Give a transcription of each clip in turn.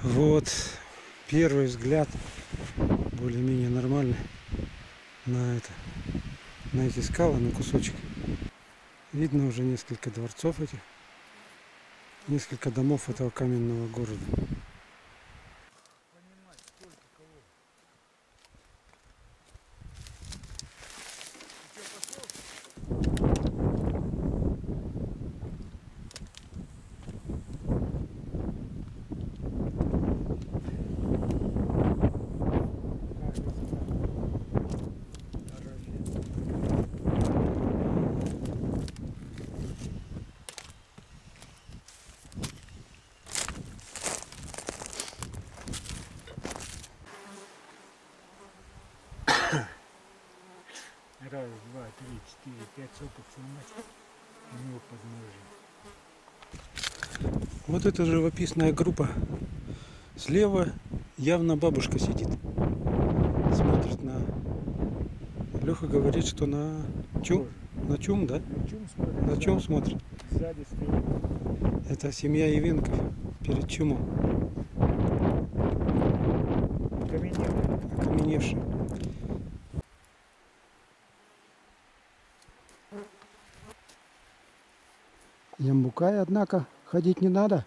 Вот первый взгляд более-менее нормальный на эти скалы, на кусочек. Видно уже несколько дворцов этих, несколько домов этого каменного города. Раз, два, три, четыре, пять сопок снимать у него подножие. Вот это живописная группа. Слева явно бабушка сидит. Смотрит на... Леха говорит, что на чум. На чум, да? На чум смотрит? На чум смотрит. Сзади стоит. Это семья Ивенков перед чумом. Окаменевший. Ямбукай, однако, ходить не надо.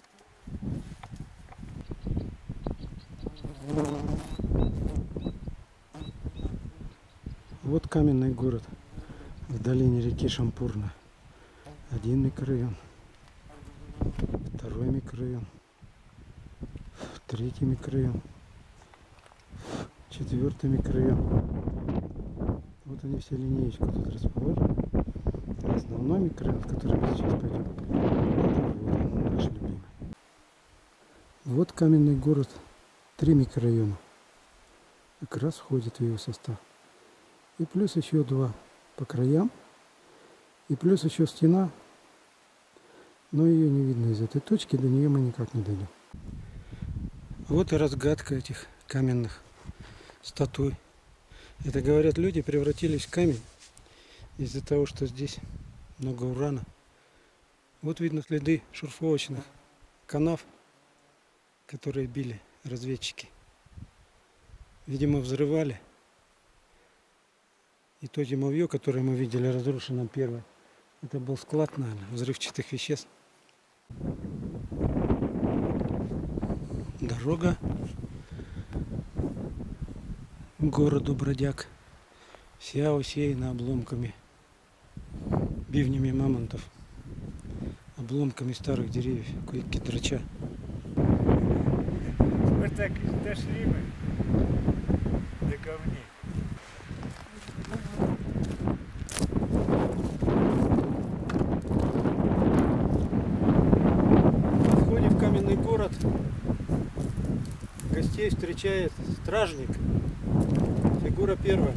Вот каменный город в долине реки Шампурна. Один микрорайон, второй микрорайон, третий микрорайон, четвертый микрорайон. Вот они все линеечку тут расположены. Основной микрорайон, в который мы сейчас пойдем, это вот наш любимый. Вот каменный город, 3 микрорайона. Как раз входит в его состав. И плюс еще 2 по краям. И плюс еще стена. Но ее не видно из этой точки, до нее мы никак не дойдем. Вот и разгадка этих каменных статуй. Это, говорят, люди превратились в камень из-за того, что здесь много урана. Вот видно следы шурфовочных канав, которые били разведчики. Видимо, взрывали. И то зимовье, которое мы видели разрушенным первое, это был склад, наверное, взрывчатых веществ. Дорога к городу Бродяг вся усеяна обломками, бивнями мамонтов, обломками старых деревьев, кедрача. Вот так дошли мы до камней. На входе в каменный город гостей встречает стражник. Фигура первая.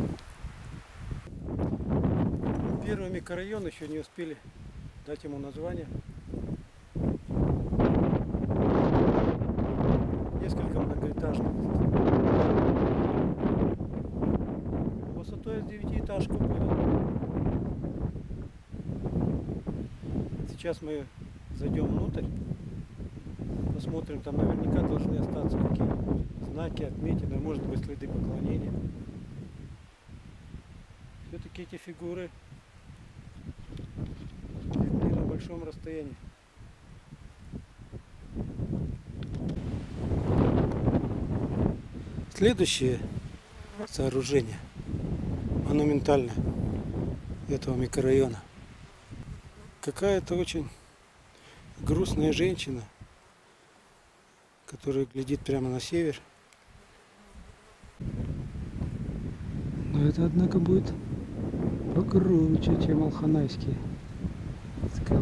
Первый микрорайон еще не успели дать ему название. Несколько многоэтажных. Высотой с 9-этажку будет. Сейчас мы зайдем внутрь. Посмотрим, там наверняка должны остаться какие-нибудь знаки, отметины, может быть, следы поклонения. Все-таки эти фигуры видны на большом расстоянии. Следующее сооружение монументальное этого микрорайона. Какая-то очень грустная женщина, которая глядит прямо на север. Но это, однако, будет покруче, чем алханайские скалы.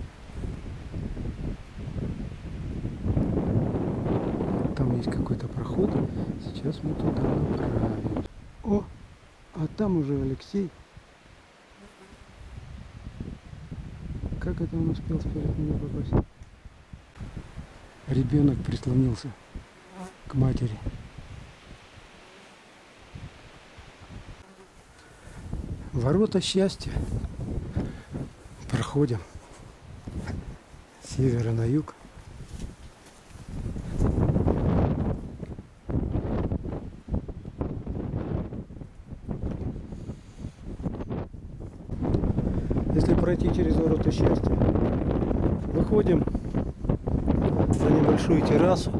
Там есть какой-то проход. Сейчас мы туда направим. О, а там уже Алексей. Как это он успел вперед меня попасть? Ребенок прислонился к матери. Ворота счастья. Проходим с севера на юг. пройти через ворота счастья. Выходим на небольшую террасу.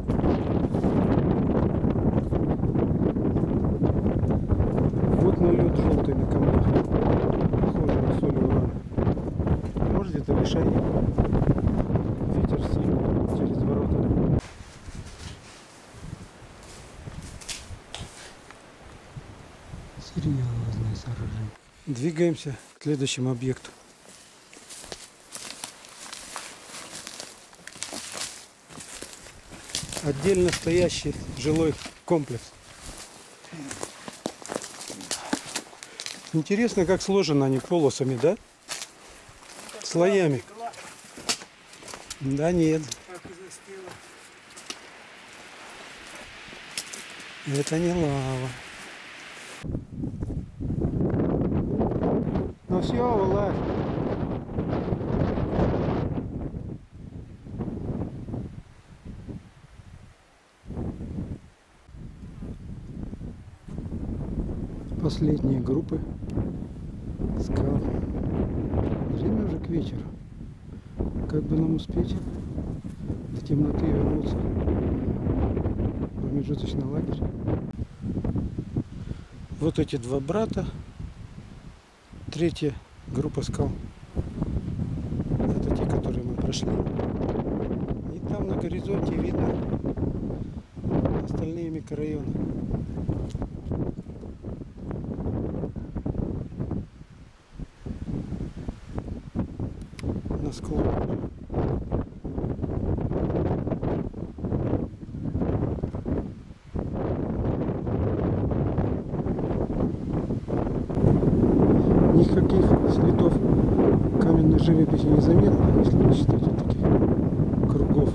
Водный лед желтый на камнях, похоже на соль урана. Может, где-то лишайник. Ветер сильный через ворота. Серьезное сооружение. Двигаемся к следующему объекту. Отдельно стоящий жилой комплекс. Интересно, как сложены они полосами, да? Слоями. Да нет. Это не лава. Ну все, вылазь. Последние группы скал. Время уже к вечеру. Как бы нам успеть до темноты вернуться в промежуточный лагерь. Вот эти два брата. Третья группа скал. Это те, которые мы прошли. И там на горизонте видно остальные микрорайоны. На склоне. Никаких следов каменной живописи не заметно, если не считать вот таких кругов.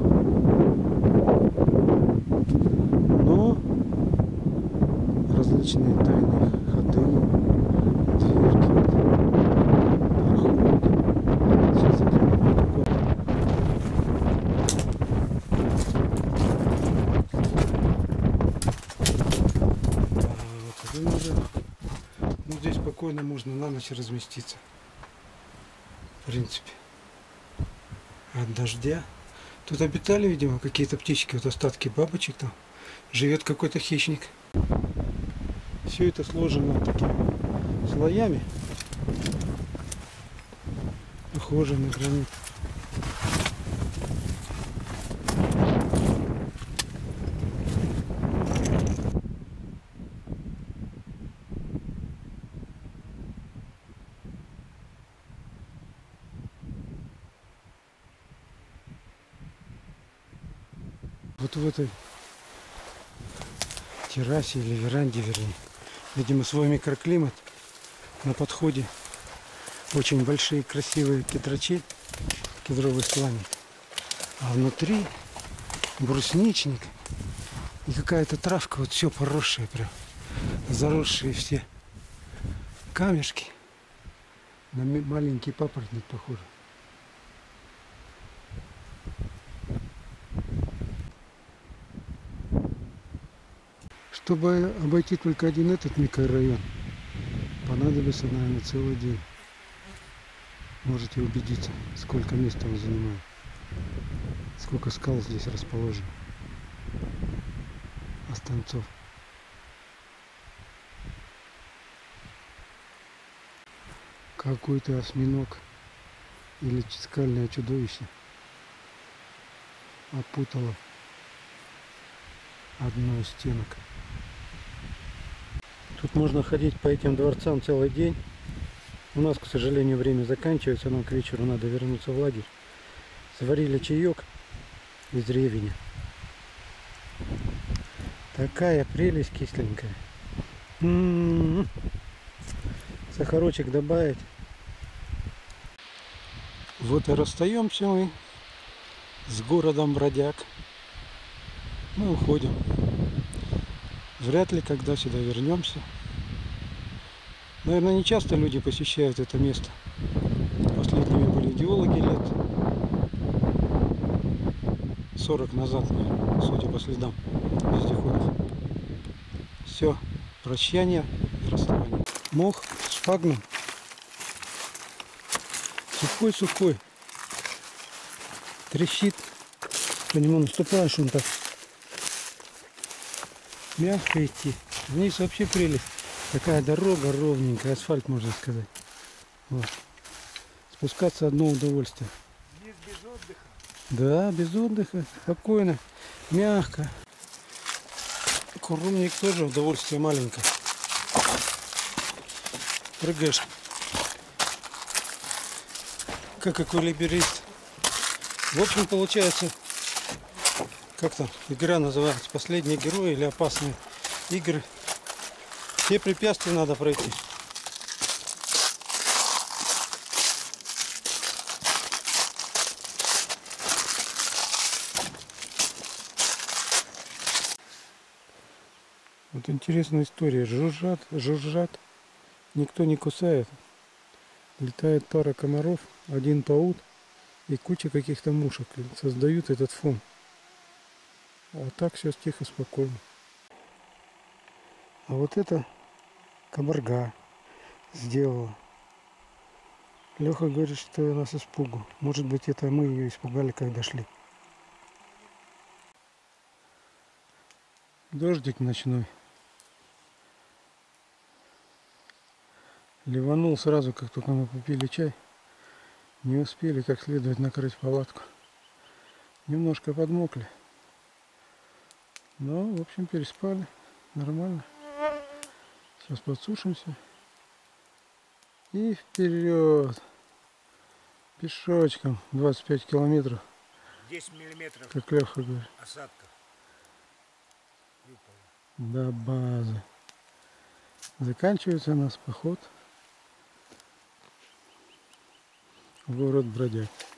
Но различные тайные ходы, дверки, проходы. Сейчас заглянем такой. Вот это уже. Ну, здесь спокойно можно на ночь разместиться. В принципе. От дождя. Тут обитали, видимо, какие-то птички, вот остатки бабочек там. Живет какой-то хищник. Все это сложено такими слоями. Похоже на гранит. Вот в этой террасе или веранде, вернее, видимо, свой микроклимат. На подходе очень большие красивые кедрачи, кедровый сланник. А внутри брусничник и какая-то травка, вот все поросшее прям, заросшие все камешки. На маленький папоротник похоже. Чтобы обойти только один этот микрорайон, понадобится, наверное, целый день. Можете убедиться, сколько места он занимает, сколько скал здесь расположено, останцов. Какой-то осьминог или скальное чудовище опутало одну из стенок. Тут можно ходить по этим дворцам целый день. У нас, к сожалению, время заканчивается, нам к вечеру надо вернуться в лагерь. Сварили чаек из ревеня. Такая прелесть кисленькая. Сахарочек добавить. Вот и расстаемся мы с городом Бродяг. Мы уходим. Вряд ли когда сюда вернемся. Наверное, не часто люди посещают это место. Последними были геологи лет 40 назад, судя по следам вездеходов. Все, прощание и расставание. Мох с шпагном. Сухой-сухой. Трещит. По нему наступаешь, он так мягко идти. Вниз вообще прелесть. Такая дорога ровненькая, асфальт, можно сказать. Вот. Спускаться одно удовольствие. Вниз без отдыха. Да, без отдыха. Спокойно, мягко. Курумник тоже удовольствие маленькое. Прыгаешь, как эквилибрист. В общем, получается, как там игра называется, последние герои или опасные игры. Все препятствия надо пройти. Вот интересная история. Жужжат, жужжат. Никто не кусает. Летает пара комаров, один паут и куча каких-то мушек. Создают этот фон. А так все тихо, спокойно. А вот это кабарга сделала. Леха говорит, что нас испугу. Может быть, это мы ее испугали, когда шли. Дождик ночной. Ливанул сразу, как только мы попили чай. Не успели как следует накрыть палатку. Немножко подмокли. Но, в общем, переспали. Нормально. Сейчас подсушимся. И вперед. Пешочком. 25 километров. 10 миллиметров Как Леха говорит. осадка. Выпало. До базы. Заканчивается у нас поход в город Бродяг.